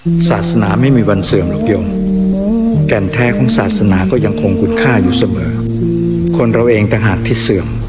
ศาสนาไม่มีวันเสื่อมหรอกโยมแก่นแท้ของศาสนาก็ยังคงคุณค่าอยู่เสมอคนเราเองต่างหากที่เสื่อม